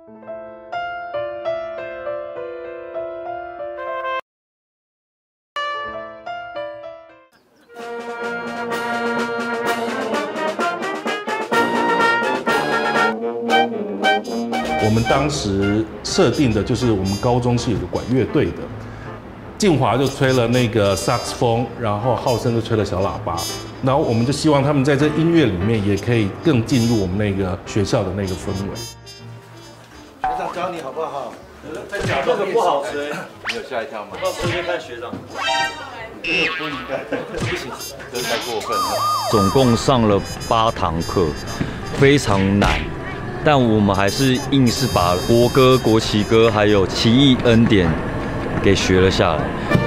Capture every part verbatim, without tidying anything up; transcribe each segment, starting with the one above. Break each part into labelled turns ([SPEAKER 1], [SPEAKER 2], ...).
[SPEAKER 1] 我们当时设定的就是我们高中是有个管乐队的，静华就吹了那个萨克斯风，然后浩生就吹了小喇叭，然后我们就希望他们在这音乐里面也可以更进入我们那个学校的那个氛围。
[SPEAKER 2] 学长教你好不好？
[SPEAKER 3] 在讲这个不好吹，
[SPEAKER 4] 你有吓一跳吗？
[SPEAKER 3] 要吹吹看学长。
[SPEAKER 2] 这个不应该，不行，
[SPEAKER 4] 这太过分了。
[SPEAKER 5] 总共上了八堂课，非常难。 但我们还是硬是把国歌、国旗歌还有奇异恩典给学了下来。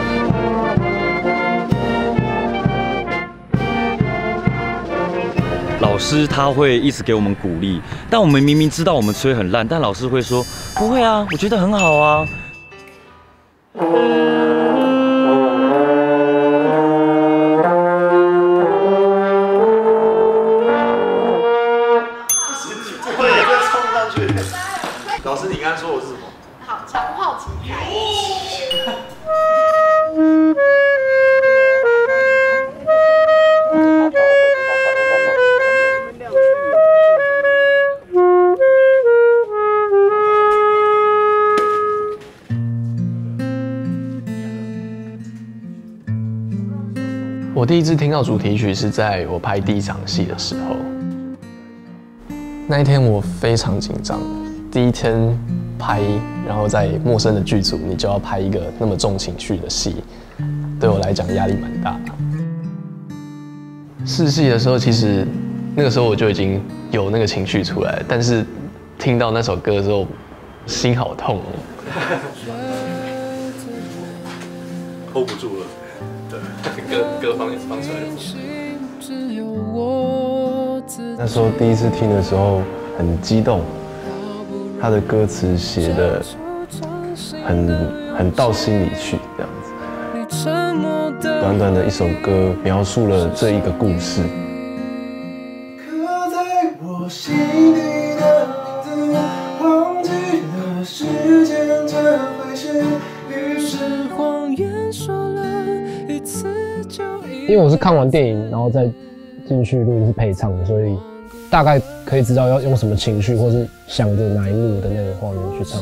[SPEAKER 5] 老师他会一直给我们鼓励，但我们明明知道我们吹很烂，但老师会说不会啊，我觉得很好啊。
[SPEAKER 3] 老师，你刚刚说我是什么？
[SPEAKER 6] 好，长号奇才。
[SPEAKER 7] 我第一次听到主题曲是在我拍第一场戏的时候，那一天我非常紧张。 第一天拍，然后在陌生的剧组，你就要拍一个那么重情绪的戏，对我来讲压力蛮大的。试戏的时候，其实那个时候我就已经有那个情绪出来了，但是听到那首歌的时候，心好痛哦。
[SPEAKER 3] hold 不住了，对，歌歌放也放出来了。
[SPEAKER 8] 那时候第一次听的时候很激动。 他的歌词写的很很到心里去，这样子。短短的一首歌，描述了这一个故事。刻在我心底的名字，忘记了时间这回事，于是谎言说了一次就一。因为我是看完电影，然后再进去录音室配唱的，所以。 大概可以知道要用什么情绪，或是想着哪一幕的那个画面去唱。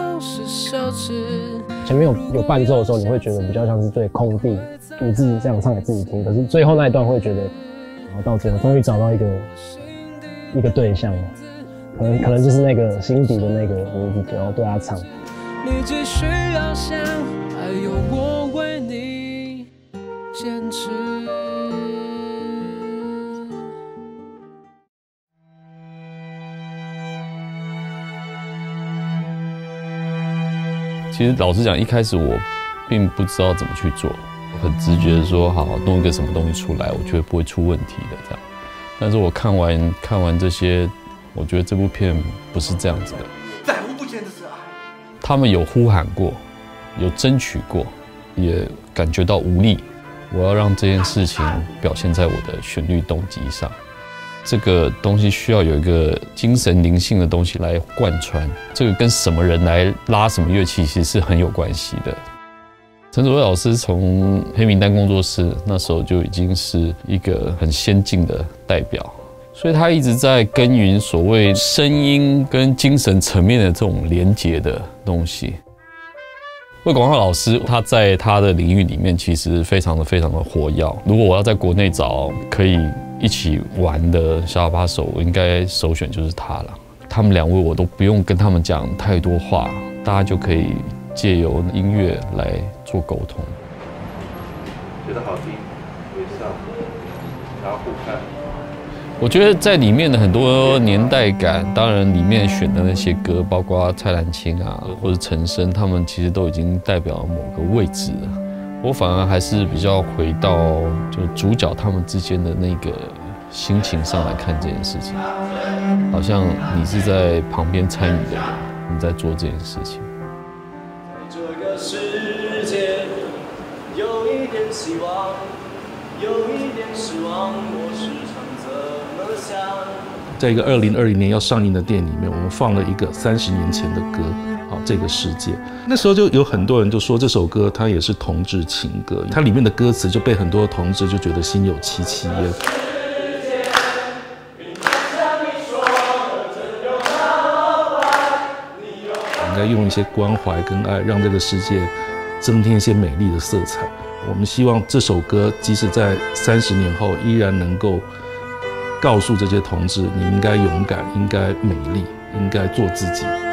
[SPEAKER 8] 前面有有伴奏的时候，你会觉得比较像是对空地独自这样唱给自己听，可是最后那一段会觉得，然后到最后终于找到一个一个对象，可能可能就是那个心底的那个名字，然后对他唱。你只需要想，还有我为你坚持。
[SPEAKER 9] 其实老实讲，一开始我并不知道怎么去做，很直觉的说，好弄一个什么东西出来，我觉得不会出问题的这样。但是我看完看完这些，我觉得这部片不是这样子的。
[SPEAKER 2] 在乎不见得是爱。
[SPEAKER 9] 他们有呼喊过，有争取过，也感觉到无力。我要让这件事情表现在我的旋律动机上。 这个东西需要有一个精神灵性的东西来贯穿，这个跟什么人来拉什么乐器其实是很有关系的。陈祖威老师从黑名单工作室那时候就已经是一个很先进的代表，所以他一直在耕耘所谓声音跟精神层面的这种连结的东西。魏广浩老师他在他的领域里面其实非常的非常的活跃。如果我要在国内找可以 一起玩的小喇叭手，我应该首选就是他了。他们两位我都不用跟他们讲太多话，大家就可以借由音乐来做沟通。
[SPEAKER 4] 觉得好听，微笑，然后互看。
[SPEAKER 9] 我觉得在里面的很多年代感，当然里面选的那些歌，包括蔡澜清啊，或者陈升，他们其实都已经代表了某个位置了。 我反而还是比较回到就主角他们之间的那个心情上来看这件事情，好像你是在旁边参与的人，你在做这件事情。
[SPEAKER 10] 在这个世界，有一点希望，有一点失望，我时常这么想。
[SPEAKER 1] 在一个二零二零年要上映的电影里面，我们放了一个三十年前的歌，好，这个世界。那时候就有很多人就说这首歌它也是同志情歌，它里面的歌词就被很多同志就觉得心有戚戚焉。应该用一些关怀跟爱，让这个世界增添一些美丽的色彩。我们希望这首歌即使在三十年后，依然能够告诉这些同志，你应该勇敢，应该美丽，应该做自己。